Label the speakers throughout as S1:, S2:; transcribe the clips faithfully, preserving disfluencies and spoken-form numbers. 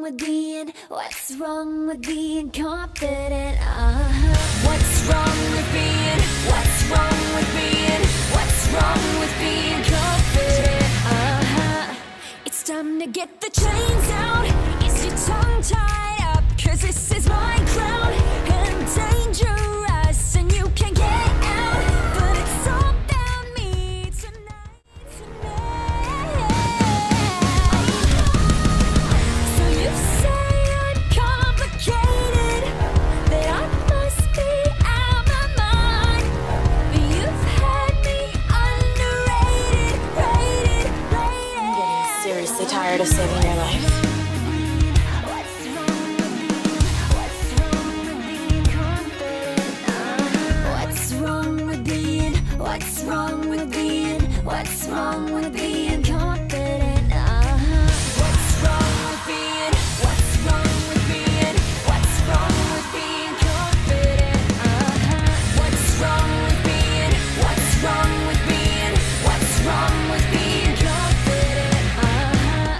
S1: with being, what's wrong with being confident? Uh-huh. What's wrong with being, what's wrong with being, what's wrong with being confident? Uh-huh. It's time to get the chains out. Is your tongue tied up? Cause this is my ground and dangerous, and you can't get out. But it's all about me tonight, tonight. So you say I'm complicated, that I must be out my mind. But you've had me underrated, rated, rated.
S2: I'm getting seriously tired of saving your life.
S1: What's wrong with being, what's wrong with being confident? Uh-huh. What's wrong with being, what's wrong with being, what's wrong with being confident? Uh-huh. What's wrong with being, what's wrong with being, what's wrong with being confident? Uh-huh.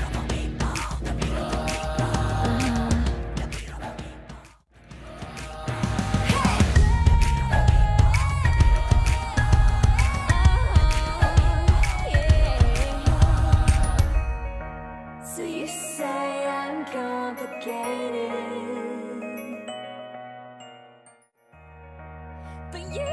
S1: So you say I'm complicated, but you